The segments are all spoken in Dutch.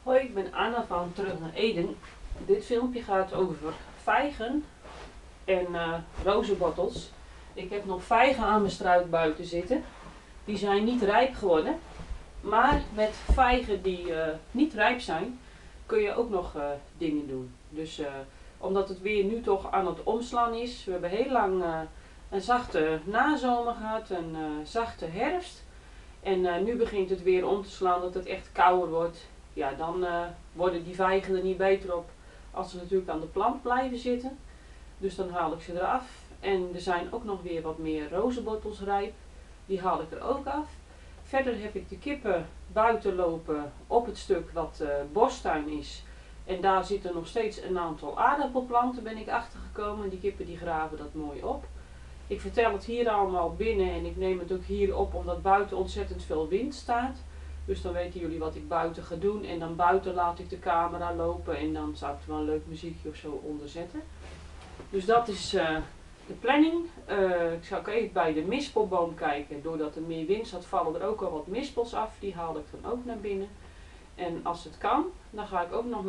Hoi, ik ben Anna van Terug naar Eden. Dit filmpje gaat over vijgen en rozenbottels. Ik heb nog vijgen aan mijn struik buiten zitten. Die zijn niet rijp geworden. Maar met vijgen die niet rijp zijn, kun je ook nog dingen doen. Dus omdat het weer nu toch aan het omslaan is. We hebben heel lang een zachte nazomer gehad, een zachte herfst. En nu begint het weer om te slaan dat het echt kouder wordt. Ja, dan worden die vijgen er niet beter op als ze natuurlijk aan de plant blijven zitten. Dus dan haal ik ze eraf. En er zijn ook nog weer wat meer rozenbottels rijp. Die haal ik er ook af. Verder heb ik de kippen buiten lopen op het stuk wat bostuin is. En daar zitten nog steeds een aantal aardappelplanten, ben ik achtergekomen. Die kippen die graven dat mooi op. Ik vertel het hier allemaal binnen en ik neem het ook hier op omdat buiten ontzettend veel wind staat. Dus dan weten jullie wat ik buiten ga doen. En dan buiten laat ik de camera lopen en dan zou ik er wel een leuk muziekje of zo onder zetten. Dus dat is de planning. Ik zou ook even bij de mispelboom kijken. Doordat er meer wind zat vallen er ook al wat mispels af. Die haal ik dan ook naar binnen. En als het kan, dan ga ik ook nog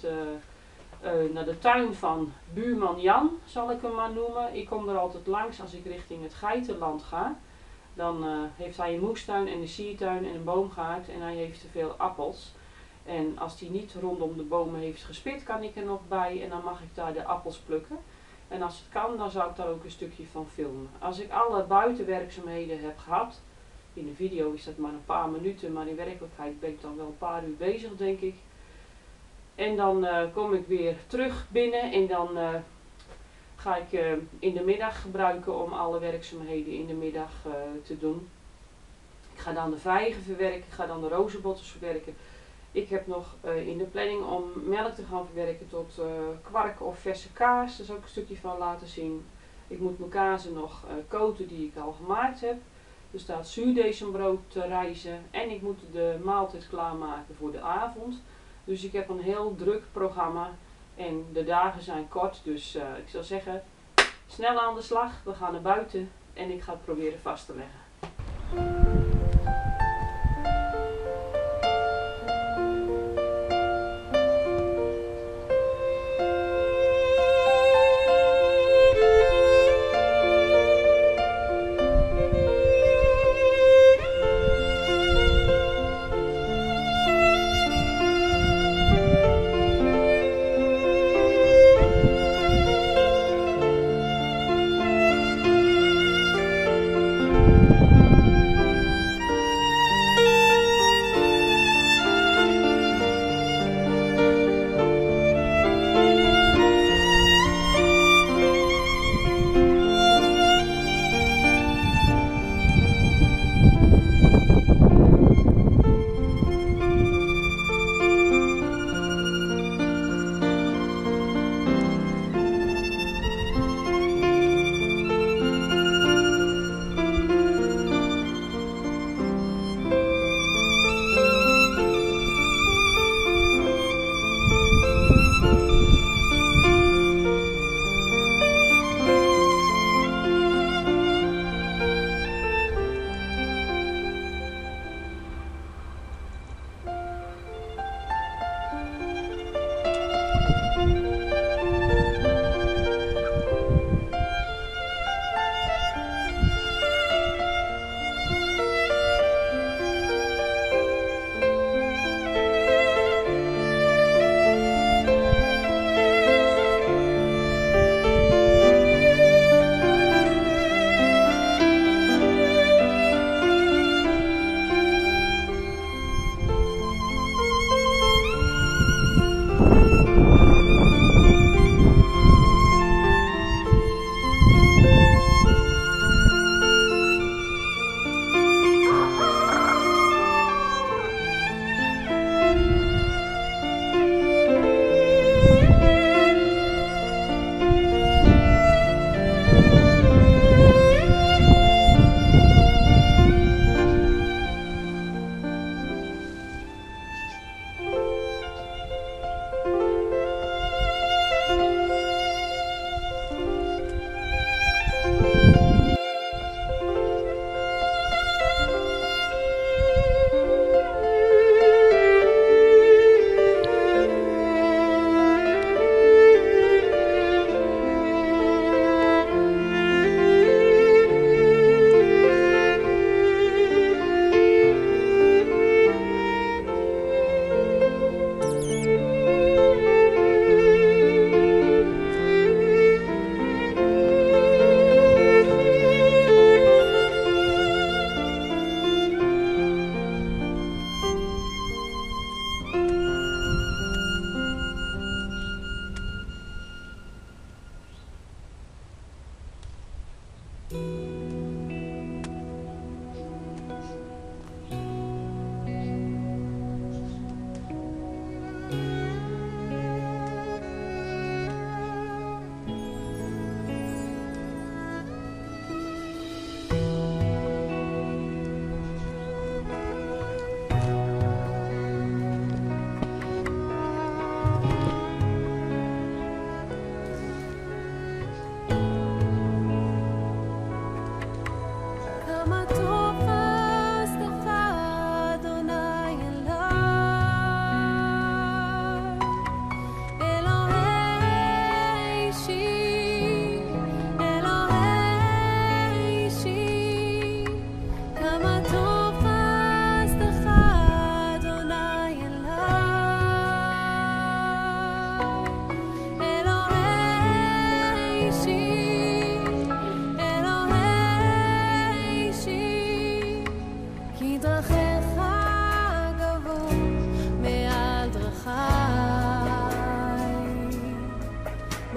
naar de tuin van buurman Jan, zal ik hem maar noemen. Ik kom er altijd langs als ik richting het geitenland ga. Dan heeft hij een moestuin en een siertuin en een boomgaard en hij heeft te veel appels. En als hij niet rondom de bomen heeft gespit, kan ik er nog bij en dan mag ik daar de appels plukken. En als het kan, dan zou ik daar ook een stukje van filmen. Als ik alle buitenwerkzaamheden heb gehad, in de video is dat maar een paar minuten, maar in werkelijkheid ben ik dan wel een paar uur bezig, denk ik. En dan kom ik weer terug binnen en dan ga ik in de middag gebruiken om alle werkzaamheden in de middag te doen. Ik ga dan de vijgen verwerken, ik ga dan de rozenbottels verwerken. Ik heb nog in de planning om melk te gaan verwerken tot kwark of verse kaas. Daar zal ik een stukje van laten zien. Ik moet mijn kazen nog koten die ik al gemaakt heb. Er staat zuurdesembrood te rijzen en ik moet de maaltijd klaarmaken voor de avond. Dus ik heb een heel druk programma en de dagen zijn kort. Dus ik zou zeggen, snel aan de slag. We gaan naar buiten en ik ga het proberen vast te leggen.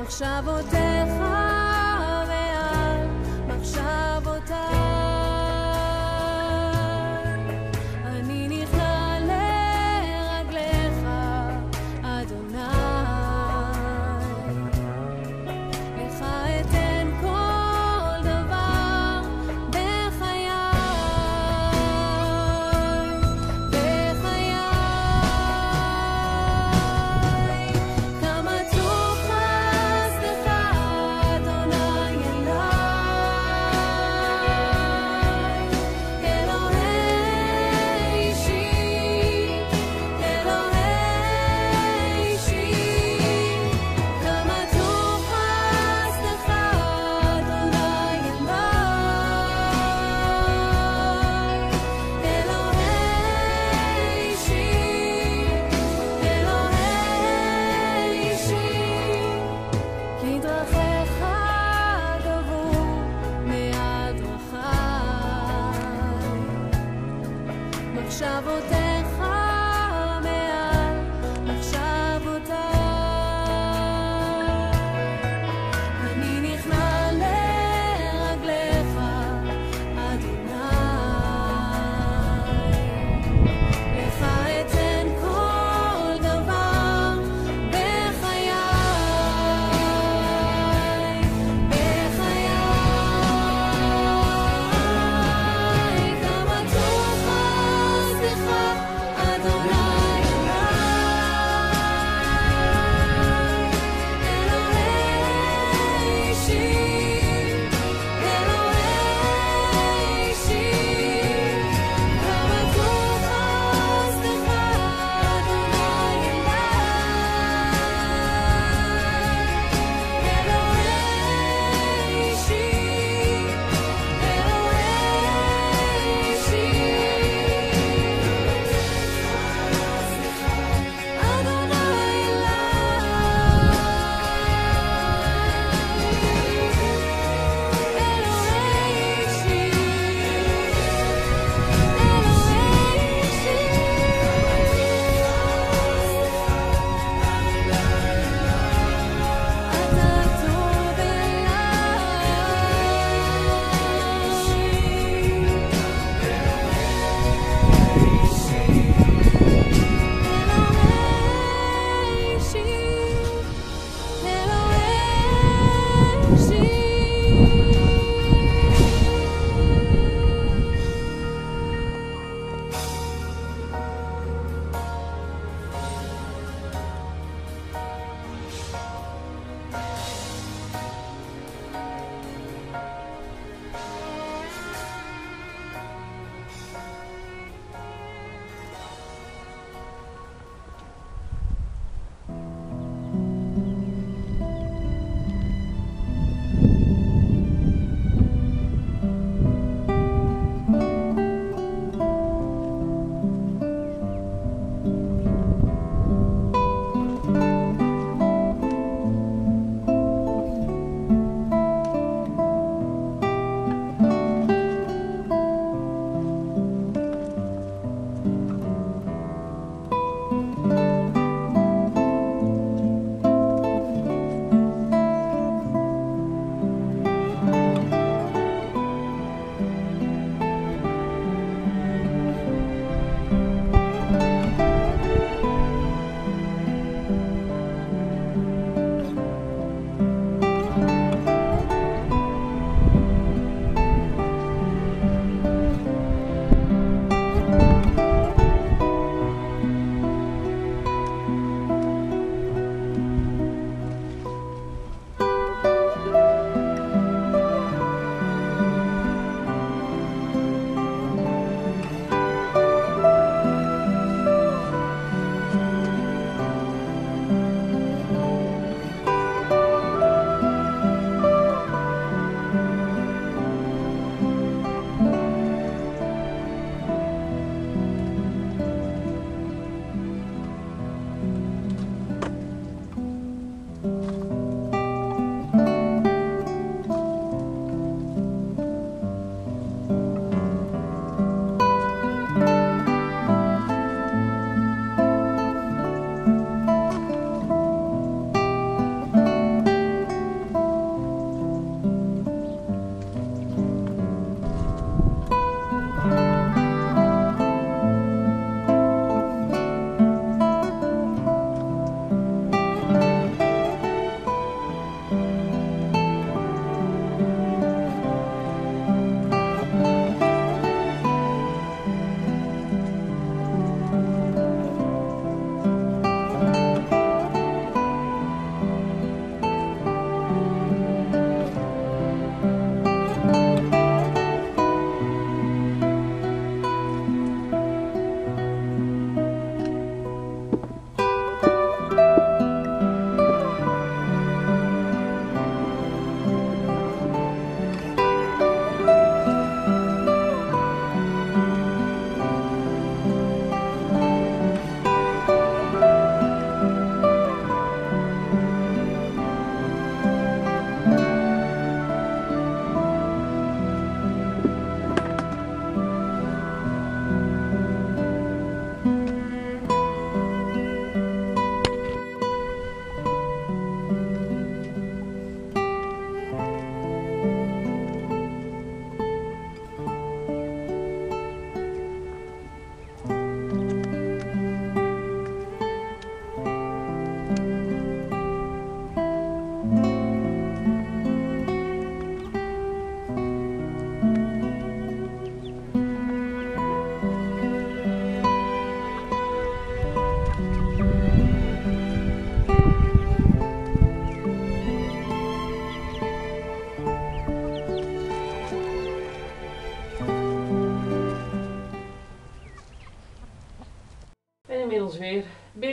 מחשבותיך ועל מחשבותיי. אני נכנע לרגליך, אדוני. לך אתן כל דבר בחיי, בחיי. כמה טוב חסדך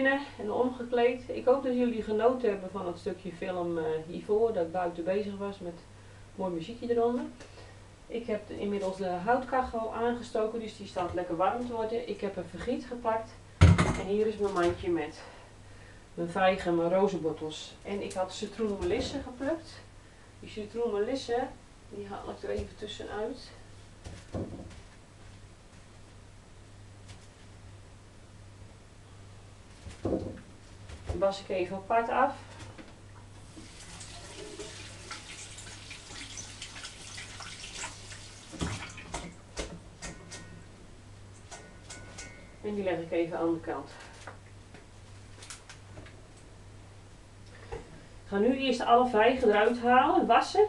binnen en omgekleed. Ik hoop dat jullie genoten hebben van het stukje film hiervoor, dat ik buiten bezig was met mooi muziekje eronder. Ik heb inmiddels de houtkachel aangestoken, dus die staat lekker warm te worden. Ik heb een vergiet gepakt en hier is mijn mandje met mijn vijgen en mijn rozenbottels. En ik had citroenmelisse geplukt. Die citroenmelisse, die haal ik er even tussenuit. Die was ik even apart af. En die leg ik even aan de kant. Ik ga nu eerst alle vijgen eruit halen, wassen.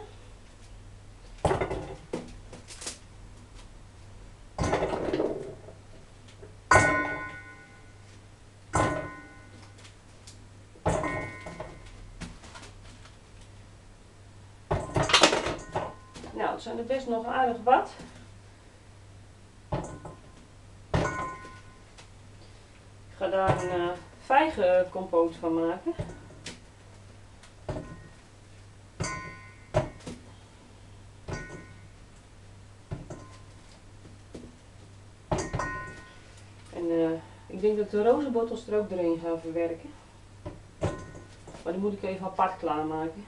Nou, het zijn er best nog aardig wat. Ik ga daar een vijgenkompoot van maken. En ik denk dat ik de rozenbottels er ook doorheen ga verwerken. Maar die moet ik even apart klaarmaken.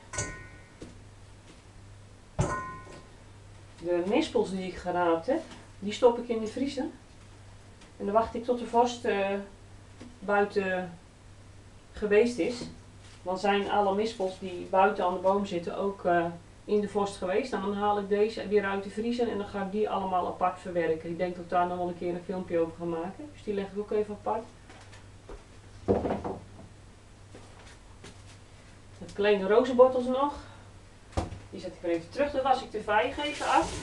De mispels die ik geraapt heb, die stop ik in de vriezer. En dan wacht ik tot de vorst buiten geweest is. Dan zijn alle mispels die buiten aan de boom zitten ook in de vorst geweest. En dan haal ik deze weer uit de vriezer en dan ga ik die allemaal apart verwerken. Ik denk dat ik daar nog wel een keer een filmpje over ga maken. Dus die leg ik ook even apart. De kleine rozenbottels nog. Die zet ik weer even terug. Dan was ik de vijgen even af.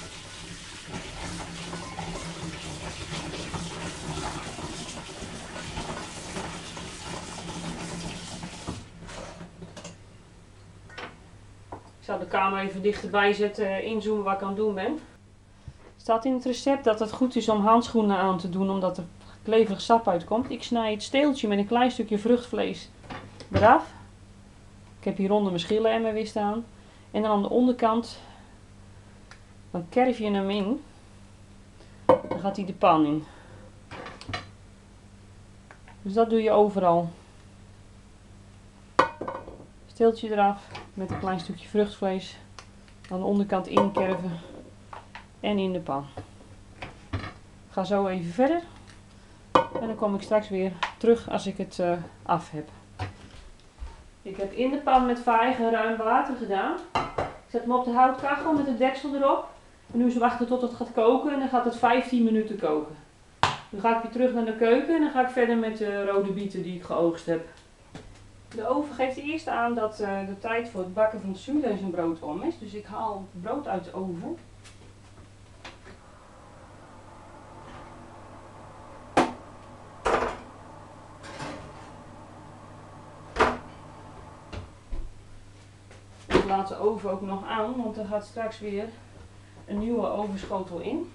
Ik zal de camera even dichterbij zetten, inzoomen wat ik aan het doen ben. Er staat in het recept dat het goed is om handschoenen aan te doen omdat er kleverig sap uitkomt. Ik snij het steeltje met een klein stukje vruchtvlees eraf. Ik heb hieronder mijn schillenemmer weer staan. En dan aan de onderkant, dan kerf je hem in. Dan gaat hij de pan in. Dus dat doe je overal. Steeltje eraf met een klein stukje vruchtvlees. Aan de onderkant inkerven en in de pan. Ik ga zo even verder. En dan kom ik straks weer terug als ik het af heb. Ik heb in de pan met vijgen ruim water gedaan. Ik zet hem op de houtkachel met het deksel erop. En nu is wachten tot het gaat koken en dan gaat het 15 minuten koken. Nu ga ik weer terug naar de keuken en dan ga ik verder met de rode bieten die ik geoogst heb. De oven geeft eerst aan dat de tijd voor het bakken van zuurdees brood om is. Dus ik haal het brood uit de oven. Ik laat de oven ook nog aan, want er gaat straks weer een nieuwe ovenschotel in.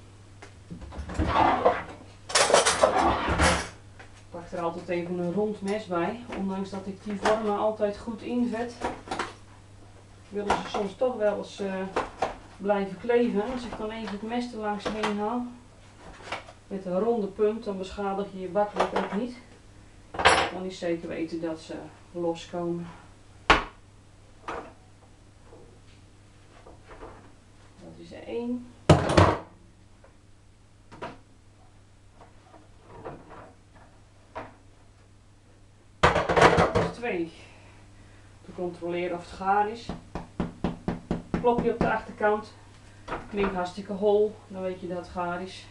Ik pak er altijd even een rond mes bij, ondanks dat ik die vormen altijd goed invet. Willen ze soms toch wel eens blijven kleven. Als ik dan even het mes er langs heen haal met een ronde punt, dan beschadig je je bakblok ook niet. Dan is zeker weten dat ze loskomen. Dat is er 1. Dat is 2. Te controleren of het gaar is. Klopje op de achterkant. Klinkt hartstikke hol. Dan weet je dat het gaar is.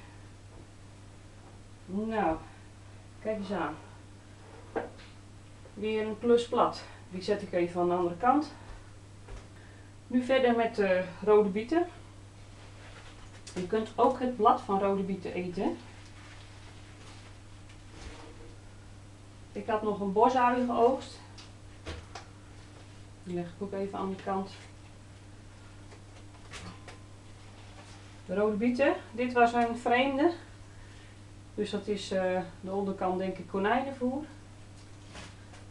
Nou, kijk eens aan. Weer een klus plat. Die zet ik even aan de andere kant. Nu verder met de rode bieten. Je kunt ook het blad van rode bieten eten. Ik had nog een bosui geoogst. Die leg ik ook even aan de kant. De rode bieten. Dit was een vreemde. Dus dat is de onderkant denk ik konijnenvoer.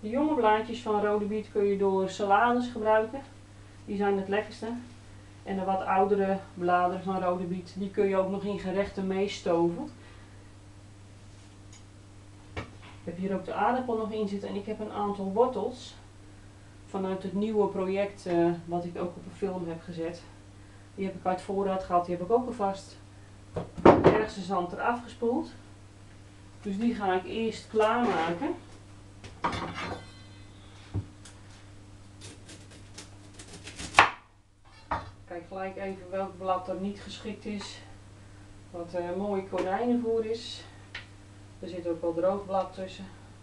De jonge blaadjes van rode biet kun je door salades gebruiken. Die zijn het lekkerste. En de wat oudere bladeren van rode biet, die kun je ook nog in gerechten meestoven. Ik heb hier ook de aardappel nog in zitten en ik heb een aantal wortels vanuit het nieuwe project wat ik ook op een film heb gezet. Die heb ik uit voorraad gehad, die heb ik ook alvast ergens de zand eraf gespoeld. Dus die ga ik eerst klaarmaken. Kijk gelijk even welk blad er niet geschikt is, wat mooie konijnenvoer is. Er zit ook wel droog blad tussen.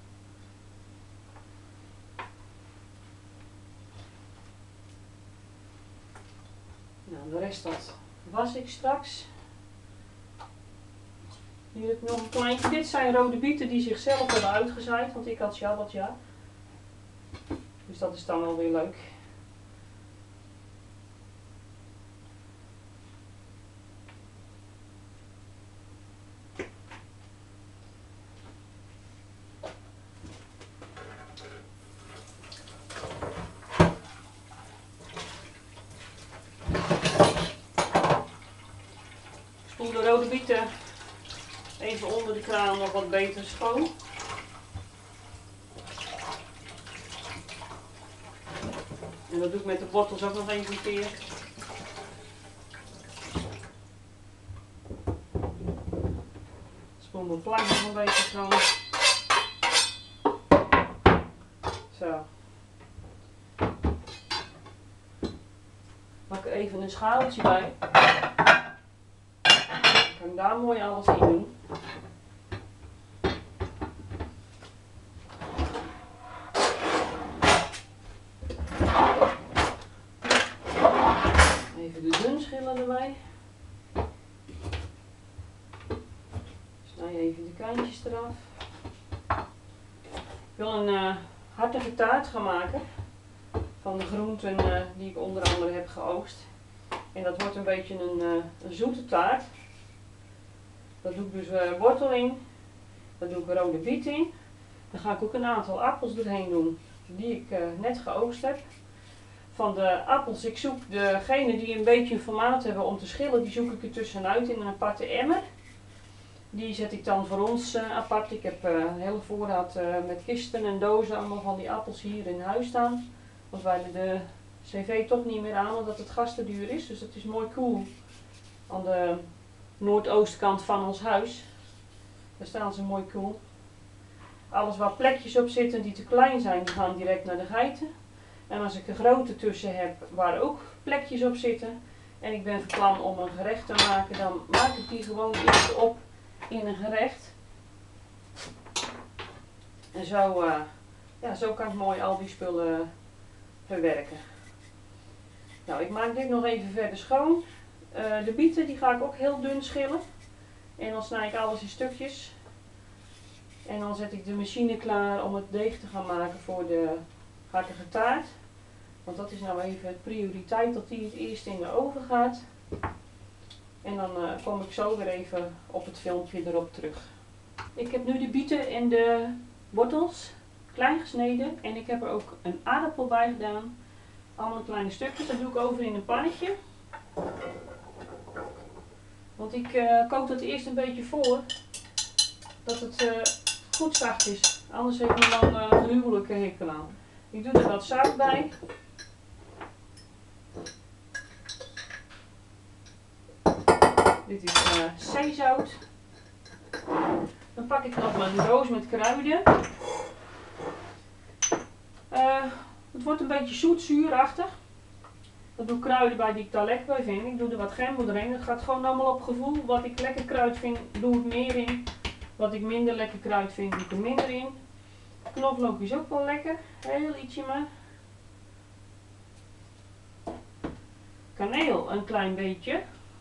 Nou, de rest dat was ik straks. Hier heb ik nog een kleintje. Dit zijn rode bieten die zichzelf hebben uitgezaaid, want ik had Shabbatja. Dus dat is dan wel weer leuk. Ik spoel de rode bieten even onder de kraan nog wat beter schoon. En dat doe ik met de wortels ook nog even een keer. Spoel mijn plank nog een beetje schoon. Zo. Pak er even een schaaltje bij. Dan kan ik daar mooi alles in doen. Even de dunschillen erbij. Snij even de kantjes eraf. Ik wil een hartige taart gaan maken van de groenten die ik onder andere heb geoogst. En dat wordt een beetje een zoete taart. Daar doe ik dus wortel in. Daar doe ik rode biet in. Dan ga ik ook een aantal appels doorheen doen die ik net geoogst heb. Van de appels, ik zoek degene die een beetje een formaat hebben om te schillen, die zoek ik er tussenuit in een aparte emmer. Die zet ik dan voor ons apart. Ik heb een hele voorraad met kisten en dozen, allemaal van die appels hier in huis staan. Want wij hebben de cv toch niet meer aan, omdat het gas te duur is. Dus het is mooi koel aan de noordoostkant van ons huis. Daar staan ze mooi koel. Alles waar plekjes op zitten die te klein zijn, die gaan direct naar de geiten. En als ik een grote tussen heb waar ook plekjes op zitten en ik ben van plan om een gerecht te maken, dan maak ik die gewoon eerst op in een gerecht. En zo, zo kan ik mooi al die spullen verwerken. Nou, ik maak dit nog even verder schoon. De bieten die ga ik ook heel dun schillen. En dan snij ik alles in stukjes. En dan zet ik de machine klaar om het deeg te gaan maken voor de hartige taart. Want dat is nou even het prioriteit, dat die het eerst in de oven gaat. En dan kom ik zo weer even op het filmpje erop terug. Ik heb nu de bieten en de wortels klein gesneden. En ik heb er ook een aardappel bij gedaan. Allemaal kleine stukjes. Dat doe ik over in een pannetje. Want ik kook dat eerst een beetje voor. Dat het goed zacht is. Anders heeft mijn man een gruwelijke hekel aan. Ik doe er wat zout bij. Dit is zeezout. Dan pak ik nog mijn roos met kruiden. Het wordt een beetje zoet-zuurachtig. Dat doe ik kruiden bij die ik daar lekker bij vind. Ik doe er wat gember doorheen. Het gaat gewoon allemaal op gevoel. Wat ik lekker kruid vind, doe ik meer in. Wat ik minder lekker kruid vind, doe ik er minder in. Knoflook is ook wel lekker. Heel ietsje maar. Kaneel een klein beetje.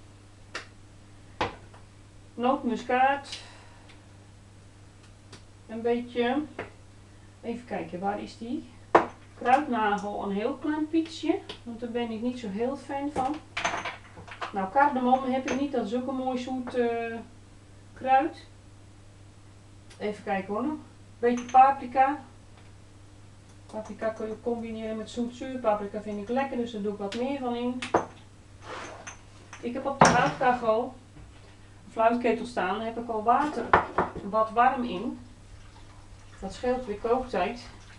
Nootmuskaat. Een beetje. Even kijken, waar is die? Kruidnagel een heel klein pietsje. Want daar ben ik niet zo heel fan van. Nou, cardamom heb ik niet. Dat is ook een mooi zoet kruid. Even kijken hoor. Een beetje paprika. Paprika kun je combineren met zoet-zuur. Paprika vind ik lekker, dus daar doe ik wat meer van in. Ik heb op de houtkachel, fluitketel staan, daar heb ik al water wat warm in. Dat scheelt weer kooktijd.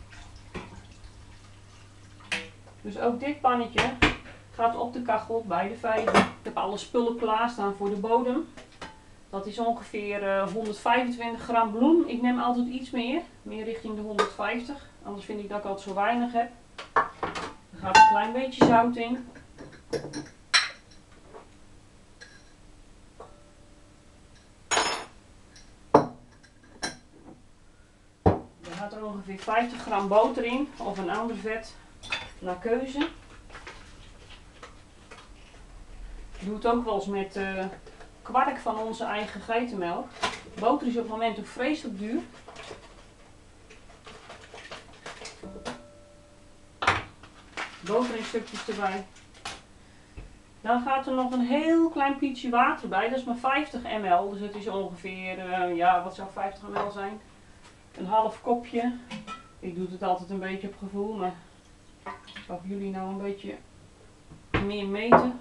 Dus ook dit pannetje gaat op de kachel bij de vijver. Ik heb alle spullen klaarstaan voor de bodem. Dat is ongeveer 125 gram bloem. Ik neem altijd iets meer richting de 150. Anders vind ik dat ik altijd zo weinig heb. Er gaat een klein beetje zout in. Er gaat er ongeveer 50 gram boter in, of een ander vet, naar keuze. Ik doe het ook wel eens met kwark van onze eigen geitenmelk. Boter is op het moment ook vreselijk duur. Boter in stukjes erbij. Dan gaat er nog een heel klein pietje water bij. Dat is maar 50 ml. Dus het is ongeveer, ja, wat zou 50 ml zijn? Een half kopje. Ik doe het altijd een beetje op gevoel, maar zal ik jullie nou een beetje meer meten?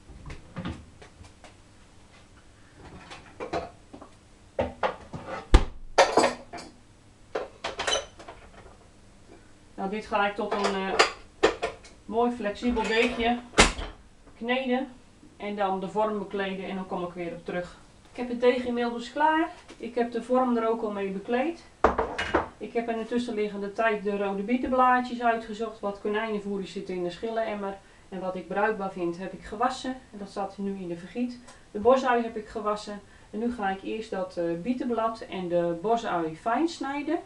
Nou, dit ga ik tot een mooi flexibel deegje kneden en dan de vorm bekleden en dan kom ik weer op terug. Ik heb het deeg inmiddels klaar. Ik heb de vorm er ook al mee bekleed. Ik heb in de tussenliggende tijd de rode bietenblaadjes uitgezocht. Wat konijnenvoer zit in de schillenemmer. En wat ik bruikbaar vind heb ik gewassen. En dat staat nu in de vergiet. De bosui heb ik gewassen. En nu ga ik eerst dat bietenblad en de bosui fijn snijden.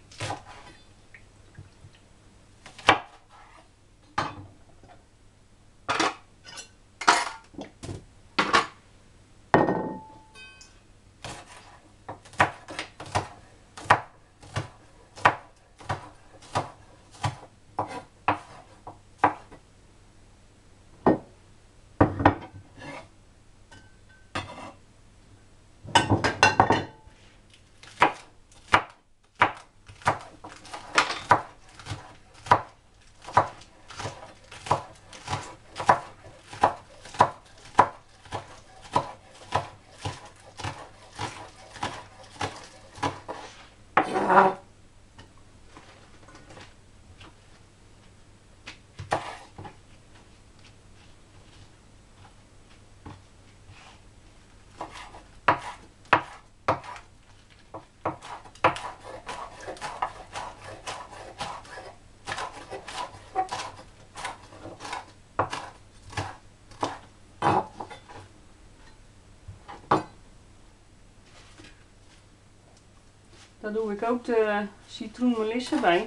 Daar doe ik ook de citroenmelisse bij.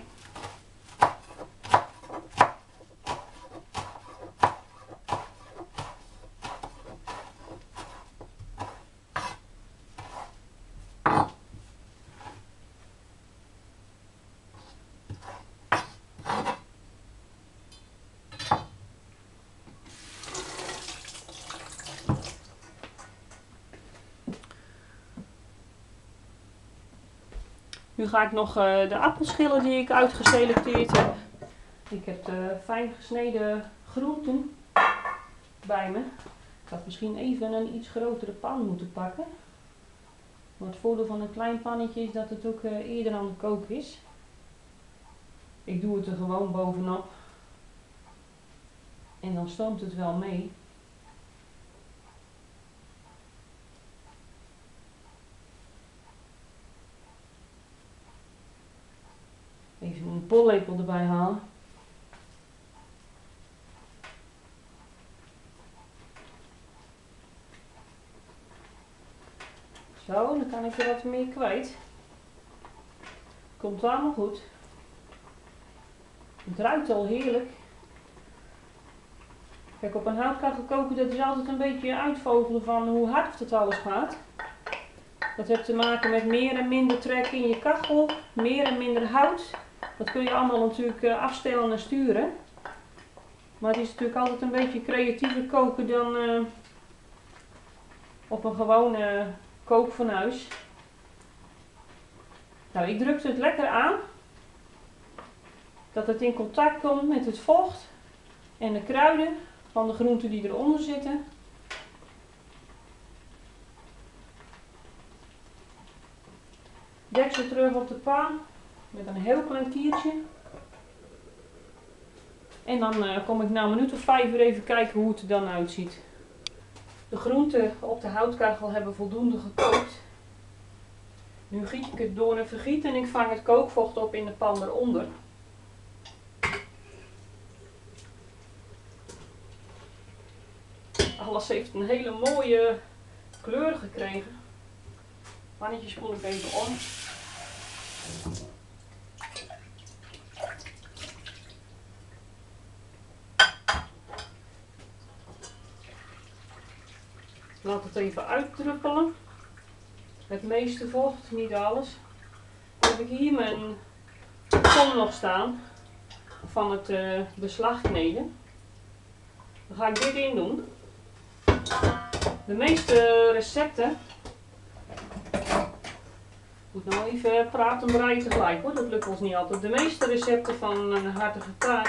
Nu ga ik nog de appelschillen die ik uitgeselecteerd heb. Ik heb de fijn gesneden groenten bij me. Ik had misschien even een iets grotere pan moeten pakken. Maar het voordeel van een klein pannetje is dat het ook eerder aan de kook is. Ik doe het er gewoon bovenop. En dan stoomt het wel mee. Even een pollepel erbij halen. Zo, dan kan ik er wat meer kwijt. Komt allemaal goed. Het ruikt al heerlijk. Kijk, op een houtkachel koken, dat is altijd een beetje uitvogelen van hoe hard het alles gaat. Dat heeft te maken met meer en minder trek in je kachel, meer en minder hout. Dat kun je allemaal natuurlijk afstellen en sturen. Maar het is natuurlijk altijd een beetje creatiever koken dan op een gewone kookfornuis. Nou, ik drukte het lekker aan. Dat het in contact komt met het vocht en de kruiden van de groenten die eronder zitten. Deksel terug op de pan met een heel klein kiertje. En dan kom ik na een minuut of 5 weer even kijken hoe het er dan uitziet. De groenten op de houtkachel hebben voldoende gekookt. Nu giet ik het door een vergiet en ik vang het kookvocht op in de pan eronder. Alles heeft een hele mooie kleur gekregen. Pannetje spoel ik even om. Laat het even uitdruppelen. Het meeste vocht, niet alles. Dan heb ik hier mijn kom nog staan van het beslag kneden. Dan ga ik dit in doen. De meeste recepten, ik moet nou even praten en breien tegelijk hoor, dat lukt ons niet altijd. De meeste recepten van een hartige taart,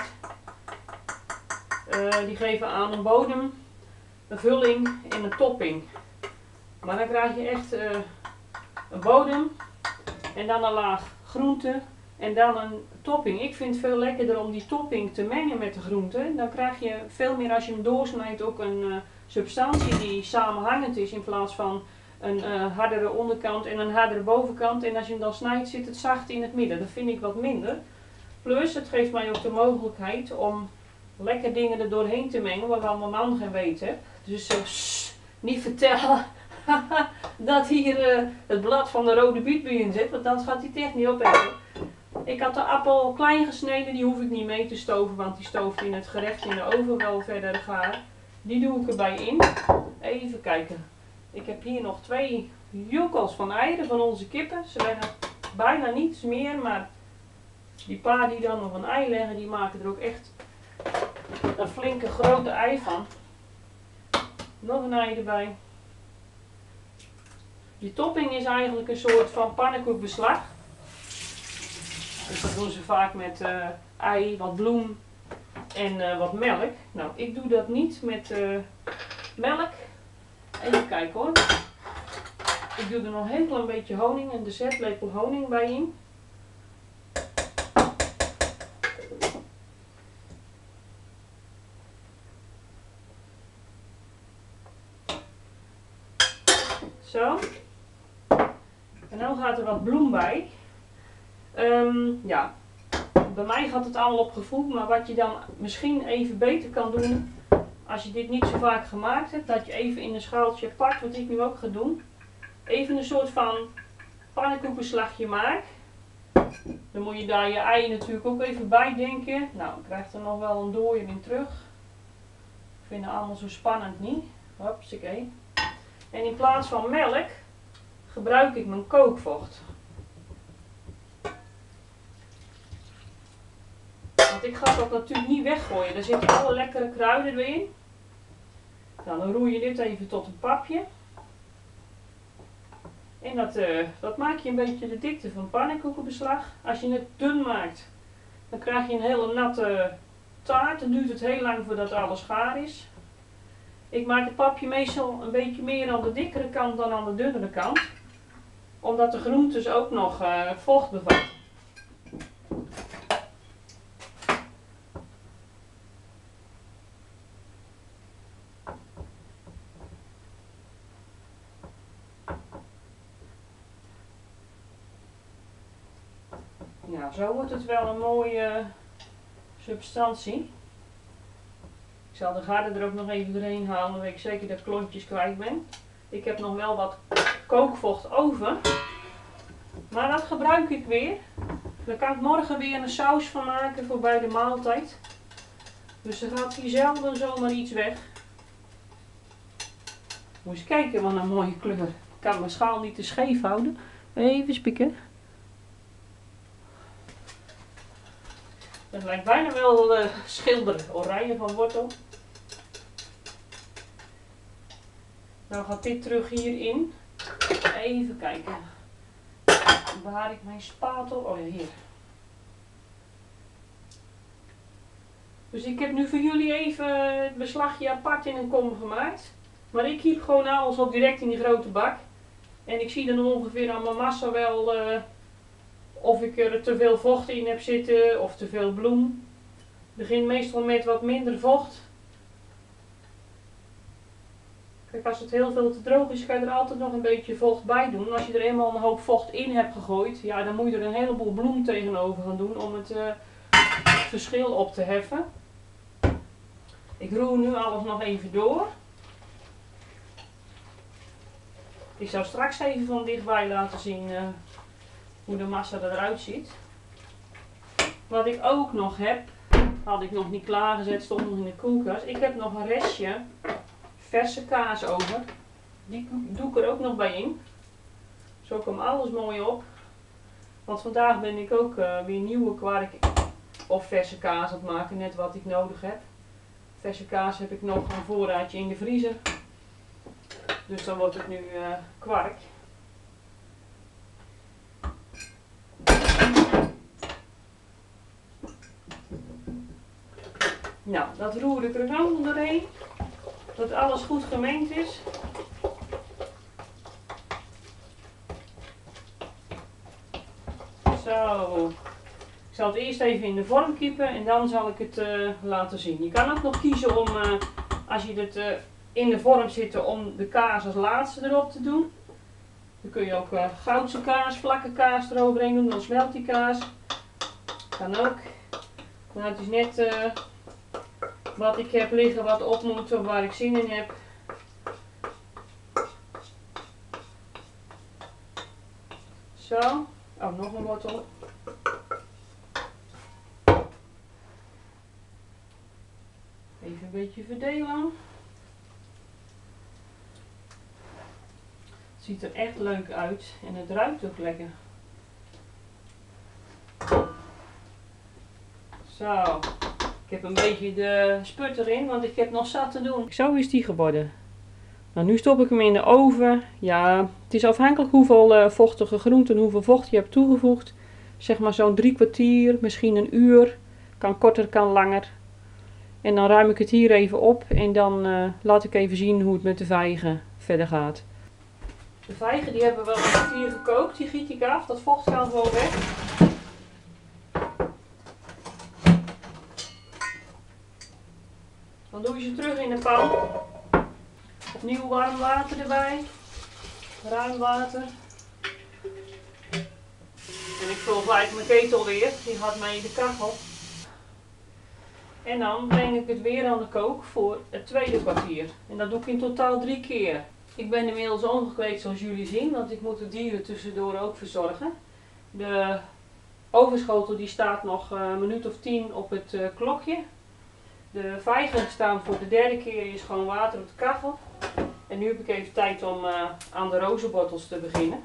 die geven aan een bodem, een vulling en een topping. Maar dan krijg je echt een bodem en dan een laag groente en dan een topping. Ik vind het veel lekkerder om die topping te mengen met de groente. Dan krijg je veel meer als je hem doorsnijdt ook een substantie die samenhangend is in plaats van een hardere onderkant en een hardere bovenkant. En als je hem dan snijdt zit het zacht in het midden. Dat vind ik wat minder. Plus het geeft mij ook de mogelijkheid om lekker dingen er doorheen te mengen waarvan mijn man geen weet heeft. Dus niet vertellen dat hier het blad van de rode biet bij in zit, want dan gaat hij het echt niet opeten. Ik had de appel klein gesneden, die hoef ik niet mee te stoven, want die stooft in het gerecht in de oven wel verder gaar. Die doe ik erbij in. Even kijken. Ik heb hier nog 2 joekels van eieren van onze kippen. Ze leggen bijna niets meer, maar die paar die dan nog een ei leggen, die maken er ook echt een flinke grote ei van. Nog een ei erbij. Die topping is eigenlijk een soort van pannenkoekbeslag. Dus dat doen ze vaak met ei, wat bloem en wat melk. Nou, ik doe dat niet met melk. Even kijken hoor. Ik doe er nog een heel klein beetje honing, een dessertlepel honing bij in. Zo. En dan gaat er wat bloem bij. Ja, bij mij gaat het allemaal op gevoel, maar wat je dan misschien even beter kan doen, als je dit niet zo vaak gemaakt hebt, dat je even in een schaaltje pakt, wat ik nu ook ga doen, even een soort van pannenkoekenslagje maakt. Dan moet je daar je ei natuurlijk ook even bij denken. Nou, dan krijgt er nog wel een dooier in terug. Ik vind het allemaal zo spannend niet. Hopsakee. En in plaats van melk gebruik ik mijn kookvocht. Want ik ga dat natuurlijk niet weggooien. Daar zitten alle lekkere kruiden erin. Nou, dan roer je dit even tot een papje. En dat maak je een beetje de dikte van pannenkoekenbeslag. Als je het dun maakt, dan krijg je een hele natte taart. Dan duurt het heel lang voordat alles gaar is. Ik maak het papje meestal een beetje meer aan de dikkere kant dan aan de dunnere kant. Omdat de groentes ook nog vocht bevat. Nou, zo wordt het wel een mooie substantie. Ik zal de garde er ook nog even doorheen halen, dan weet ik zeker dat ik klontjes kwijt ben. Ik heb nog wel wat kookvocht over. Maar dat gebruik ik weer. Daar kan ik morgen weer een saus van maken voor bij de maaltijd. Dus er gaat hier zelden zomaar iets weg. Moet eens kijken wat een mooie kleur. Ik kan mijn schaal niet te scheef houden. Even spieken. Het lijkt bijna wel schilderen. Oranje van wortel. Nou gaat dit terug hierin. Even kijken. Waar ik mijn spatel. Oh ja, hier. Dus ik heb nu voor jullie even het beslagje apart in een kom gemaakt. Maar ik kiep gewoon alles op direct in die grote bak. En ik zie dan ongeveer aan mijn massa wel of ik er te veel vocht in heb zitten of te veel bloem. Ik begin meestal met wat minder vocht. Kijk, als het heel veel te droog is, kan je er altijd nog een beetje vocht bij doen. Als je er eenmaal een hoop vocht in hebt gegooid, ja, dan moet je er een heleboel bloem tegenover gaan doen om het verschil op te heffen. Ik roer nu alles nog even door. Ik zou straks even van dichtbij laten zien hoe de massa eruit ziet. Wat ik ook nog heb, had ik nog niet klaargezet, stond nog in de koelkast. Ik heb nog een restje verse kaas over. Die doe ik er ook nog bij in. Zo komt alles mooi op. Want vandaag ben ik ook weer nieuwe kwark of verse kaas aan het maken, net wat ik nodig heb. Verse kaas heb ik nog een voorraadje in de vriezer. Dus dan wordt het nu kwark. Nou, dat roer ik er dan doorheen. Dat alles goed gemengd is. Zo. Ik zal het eerst even in de vorm kiepen en dan zal ik het laten zien. Je kan ook nog kiezen om, als je het in de vorm zit, om de kaas als laatste erop te doen. Dan kun je ook goudse kaas, vlakke kaas eroverheen doen, dan smelt die kaas. Kan ook. Nou, het is net wat ik heb liggen, wat op moet of waar ik zin in heb. Zo. Oh, nog een wortel. Even een beetje verdelen. Het ziet er echt leuk uit en het ruikt ook lekker. Zo. Ik heb een beetje de sput erin, want ik heb nog zat te doen. Zo is die geworden. Nou, nu stop ik hem in de oven. Ja, het is afhankelijk hoeveel vochtige groenten, hoeveel vocht je hebt toegevoegd. Zeg maar zo'n 3 kwartier, misschien een uur. Kan korter, kan langer. En dan ruim ik het hier even op en dan laat ik even zien hoe het met de vijgen verder gaat. De vijgen die hebben wel een kwartier gekookt, die giet ik af. Dat vocht gaat gewoon weg. Dan doe je ze terug in de pan. Opnieuw warm water erbij. Ruim water. En ik vul gelijk mijn ketel weer. Die gaat mee in de kachel. En dan breng ik het weer aan de kook voor het tweede kwartier. En dat doe ik in totaal 3 keer. Ik ben inmiddels ongekweekt zoals jullie zien, want ik moet de dieren tussendoor ook verzorgen. De ovenschotel die staat nog een minuut of 10 op het klokje. De vijgen staan voor de derde keer in schoon water op de kachel. En nu heb ik even tijd om aan de rozenbottels te beginnen.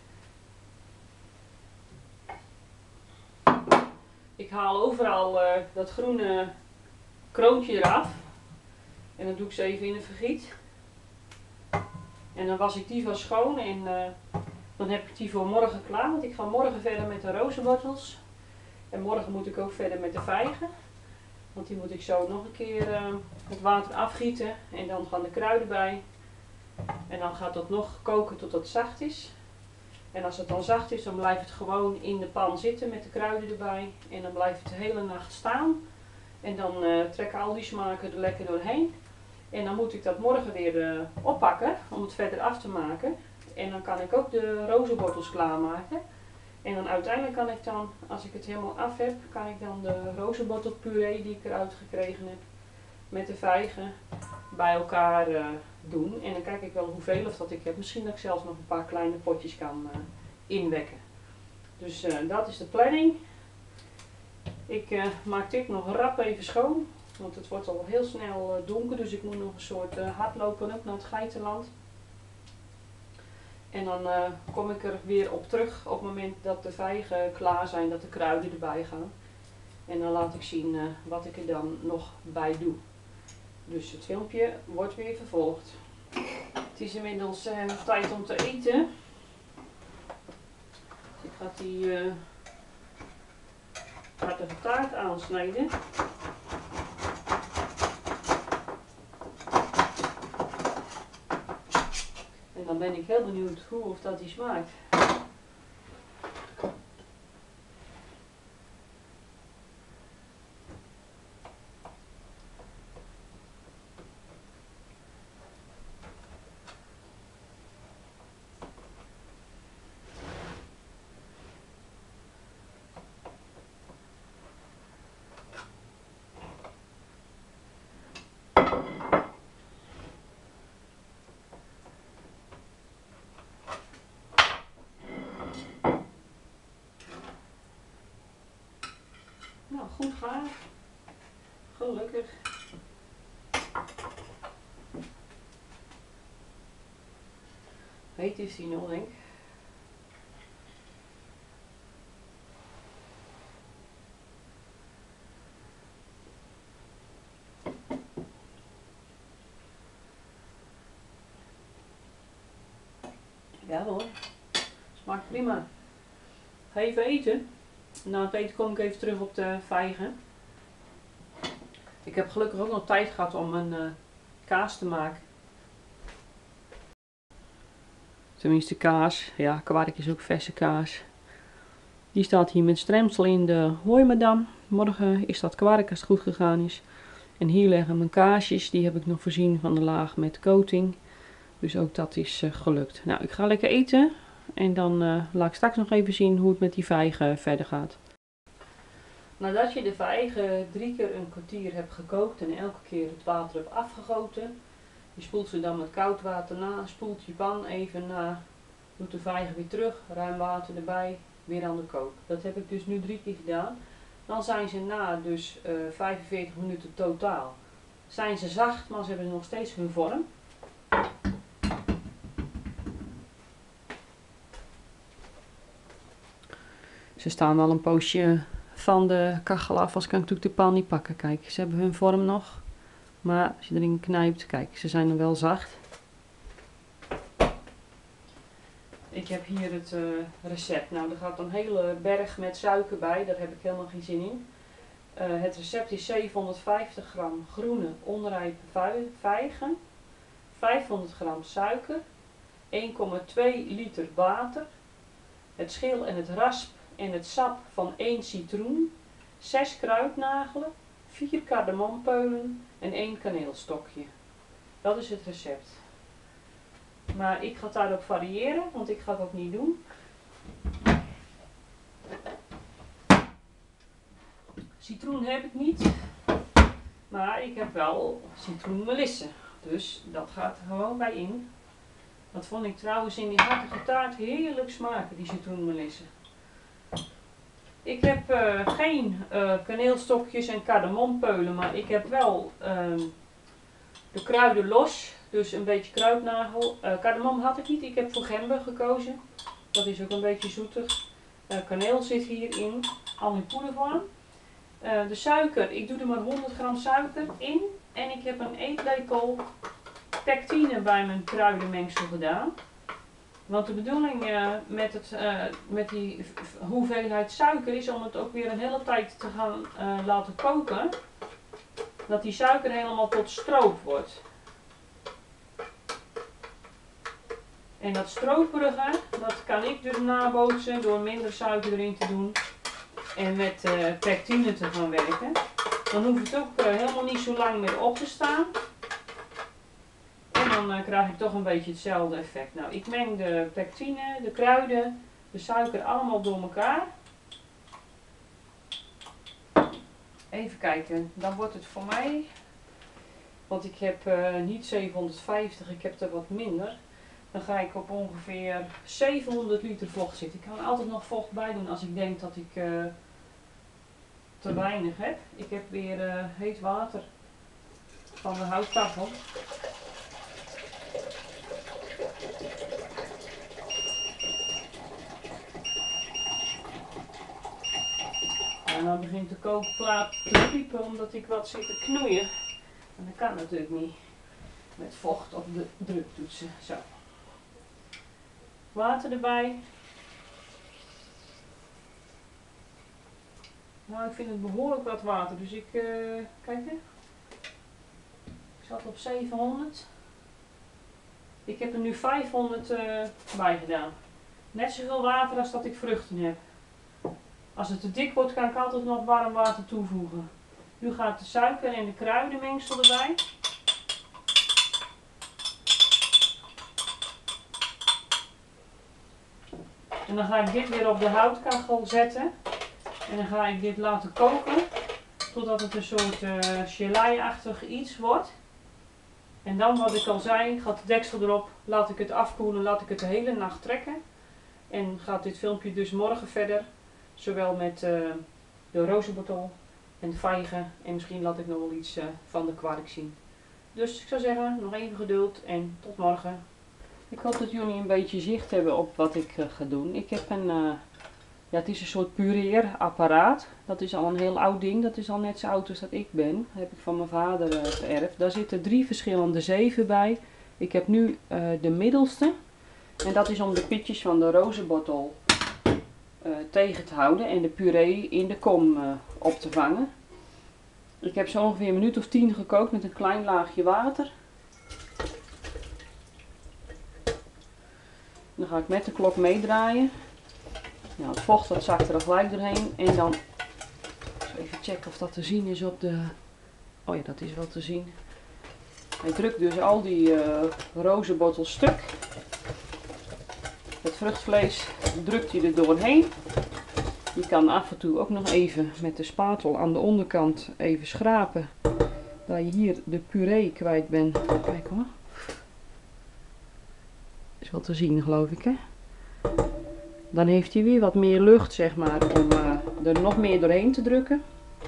Ik haal overal dat groene kroontje eraf. En dan doe ik ze even in een vergiet. En dan was ik die van schoon en dan heb ik die voor morgen klaar. Want ik ga morgen verder met de rozenbottels. En morgen moet ik ook verder met de vijgen. Want die moet ik zo nog een keer het water afgieten. En dan gaan de kruiden bij. En dan gaat dat nog koken tot het zacht is. En als het dan zacht is, dan blijft het gewoon in de pan zitten met de kruiden erbij. En dan blijft het de hele nacht staan. En dan trekken al die smaken er lekker doorheen. En dan moet ik dat morgen weer oppakken om het verder af te maken. En dan kan ik ook de rozenwortels klaarmaken. En dan uiteindelijk kan ik dan, als ik het helemaal af heb, kan ik dan de rozenwortelpuree die ik eruit gekregen heb met de vijgen bij elkaar doen. En dan kijk ik wel hoeveel of dat ik heb. Misschien dat ik zelfs nog een paar kleine potjes kan inwekken. Dus dat is de planning. Ik maak dit nog rap even schoon. Want het wordt al heel snel donker. Dus ik moet nog een soort hardlopen op naar het geitenland. En dan kom ik er weer op terug op het moment dat de vijgen klaar zijn. Dat de kruiden erbij gaan. En dan laat ik zien wat ik er dan nog bij doe. Dus het filmpje wordt weer vervolgd. Het is inmiddels tijd om te eten. Ik ga die hartige taart aansnijden. dan ben ik heel benieuwd hoe of dat die smaakt. Nou, goed gaar. Gelukkig. Heet is die nog, denk ik. Ja hoor, smaakt prima. Ga even eten. Na het eten kom ik even terug op de vijgen. Ik heb gelukkig ook nog tijd gehad om een kaas te maken. Tenminste kaas, ja, kwark is ook verse kaas. Die staat hier met stremsel in de Hoi Madame. Morgen is dat kwark als het goed gegaan is. En hier liggen mijn kaasjes, die heb ik nog voorzien van de laag met coating. Dus ook dat is gelukt. Nou, ik ga lekker eten. En dan laat ik straks nog even zien hoe het met die vijgen verder gaat. Nadat je de vijgen 3 keer een kwartier hebt gekookt en elke keer het water hebt afgegoten. Je spoelt ze dan met koud water na, spoelt je pan even na, doet de vijgen weer terug, ruim water erbij, weer aan de kook. Dat heb ik dus nu 3 keer gedaan. Dan zijn ze na dus 45 minuten totaal. Zijn ze zacht, maar ze hebben nog steeds hun vorm. Ze staan al een poosje van de kachel af, als kan ik natuurlijk de pan niet pakken. Kijk, ze hebben hun vorm nog. Maar als je erin knijpt, kijk, ze zijn nog wel zacht. Ik heb hier het recept. Nou, er gaat een hele berg met suiker bij. Daar heb ik helemaal geen zin in. Het recept is 750 gram groene onrijpe vijgen, 500 gram suiker, 1,2 liter water, het schil en het rasp en het sap van 1 citroen, 6 kruidnagelen, 4 kardemompeulen en 1 kaneelstokje. Dat is het recept. Maar ik ga daarop variëren, want ik ga het ook niet doen. Citroen heb ik niet, maar ik heb wel citroenmelisse. Dus dat gaat er gewoon bij in. Dat vond ik trouwens in die hartige taart heerlijk smaken, die citroenmelisse. Ik heb geen kaneelstokjes en kardemompeulen, maar ik heb wel de kruiden los. Dus een beetje kruidnagel. Kardemom had ik niet, ik heb voor gember gekozen. Dat is ook een beetje zoetig. Kaneel zit hierin, al in poedervorm. De suiker, ik doe er maar 100 gram suiker in. En ik heb een eetlepel pectine bij mijn kruidenmengsel gedaan. Want de bedoeling met die hoeveelheid suiker is om het ook weer een hele tijd te gaan laten koken. Dat die suiker helemaal tot stroop wordt. En dat stroperige, dat kan ik dus nabootsen door minder suiker erin te doen. En met pectine te gaan werken. Dan hoeft het ook helemaal niet zo lang meer op te staan. En dan krijg ik toch een beetje hetzelfde effect. Nou, ik meng de pectine, de kruiden, de suiker allemaal door elkaar. Even kijken, dan wordt het voor mij, want ik heb niet 750, ik heb er wat minder. Dan ga ik op ongeveer 700 liter vocht zitten. Ik kan altijd nog vocht bij doen als ik denk dat ik te weinig heb. Ik heb weer heet water van de houttafel. En dan begint de kookplaat te piepen omdat ik wat zit te knoeien. En dat kan natuurlijk niet met vocht op de druktoetsen. Zo. Water erbij. Nou, ik vind het behoorlijk wat water, dus ik, kijk hè. Ik zat op 700. Ik heb er nu 500 bij gedaan. Net zoveel water als dat ik vruchten heb. Als het te dik wordt, kan ik altijd nog warm water toevoegen. Nu gaat de suiker en de kruidenmengsel erbij. En dan ga ik dit weer op de houtkachel zetten. En dan ga ik dit laten koken. Totdat het een soort gelei-achtig iets wordt. En dan, wat ik al zei, gaat de deksel erop. Laat ik het afkoelen, laat ik het de hele nacht trekken. En gaat dit filmpje dus morgen verder. Zowel met de rozenbottel en de vijgen. En misschien laat ik nog wel iets van de kwark zien. Dus ik zou zeggen, nog even geduld en tot morgen. Ik hoop dat jullie een beetje zicht hebben op wat ik ga doen. Ik heb een, ja, het is een soort pureerapparaat. Dat is al een heel oud ding. Dat is al net zo oud als dat ik ben. Dat heb ik van mijn vader geërfd. Daar zitten 3 verschillende zeven bij. Ik heb nu de middelste. En dat is om de pitjes van de rozenbottel tegen te houden en de puree in de kom op te vangen. Ik heb zo ongeveer een minuut of 10 gekookt met een klein laagje water. Dan ga ik met de klok meedraaien. Nou, het vocht dat zakt er gelijk doorheen. En dan even checken of dat te zien is op de... Oh ja, dat is wel te zien. Hij drukt dus al die rozenbottel stuk. Het vruchtvlees drukt hij er doorheen. Je kan af en toe ook nog even met de spatel aan de onderkant even schrapen. Dat je hier de puree kwijt bent. Kijk hoor. Is wel te zien geloof ik hè. Dan heeft hij weer wat meer lucht zeg maar om er nog meer doorheen te drukken.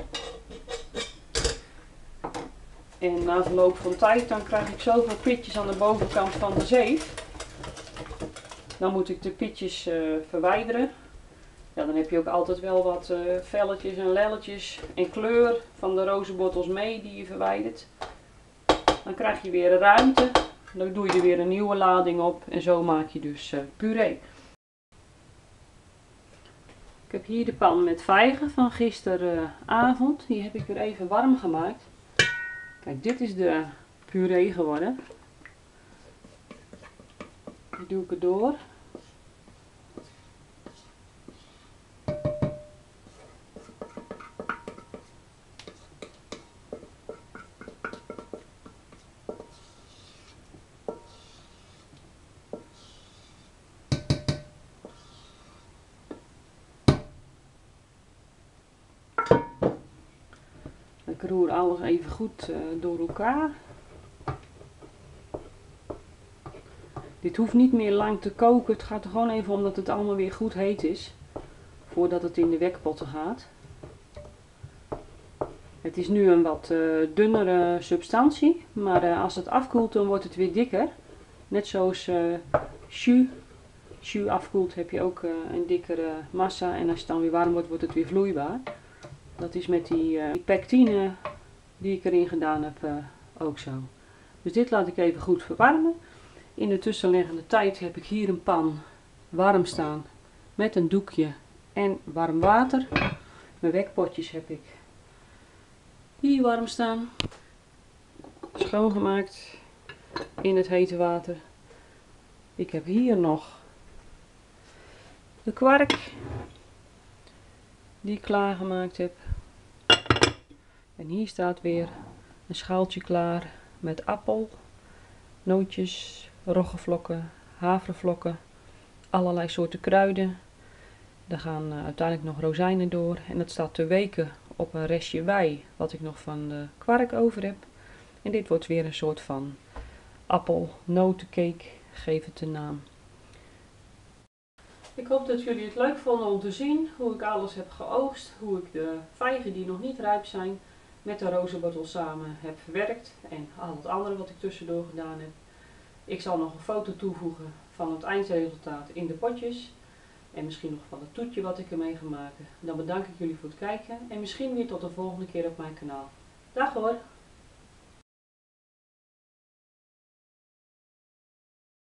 En na verloop van tijd dan krijg ik zoveel pitjes aan de bovenkant van de zeef. Dan moet ik de pitjes verwijderen. Ja, dan heb je ook altijd wel wat velletjes en lelletjes en kleur van de rozenbottels mee die je verwijdert. Dan krijg je weer ruimte. Dan doe je er weer een nieuwe lading op en zo maak je dus puree. Ik heb hier de pan met vijgen van gisteravond. Die heb ik weer even warm gemaakt. Kijk, dit is de puree geworden. Die doe ik erdoor. Ik roer alles even goed door elkaar. Dit hoeft niet meer lang te koken. Het gaat er gewoon even om dat het allemaal weer goed heet is. Voordat het in de wekpotten gaat. Het is nu een wat dunnere substantie. Maar als het afkoelt dan wordt het weer dikker. Net zoals jus. Jus afkoelt heb je ook een dikkere massa. En als het dan weer warm wordt, wordt het weer vloeibaar. Dat is met die pectine die ik erin gedaan heb ook zo. Dus dit laat ik even goed verwarmen. In de tussenliggende tijd heb ik hier een pan warm staan met een doekje en warm water. Mijn wekpotjes heb ik hier warm staan. Schoongemaakt in het hete water. Ik heb hier nog de kwark die ik klaargemaakt heb. En hier staat weer een schaaltje klaar met appel, nootjes, roggevlokken, havervlokken, allerlei soorten kruiden. Er gaan uiteindelijk nog rozijnen door en dat staat te weken op een restje wei wat ik nog van de kwark over heb. En dit wordt weer een soort van appel-notencake, geef het een naam. Ik hoop dat jullie het leuk vonden om te zien hoe ik alles heb geoogst, hoe ik de vijgen die nog niet rijp zijn met de rozenbottel samen heb verwerkt en al het andere wat ik tussendoor gedaan heb. Ik zal nog een foto toevoegen van het eindresultaat in de potjes en misschien nog van het toetje wat ik ermee ga maken. Dan bedank ik jullie voor het kijken en misschien weer tot de volgende keer op mijn kanaal. Dag hoor!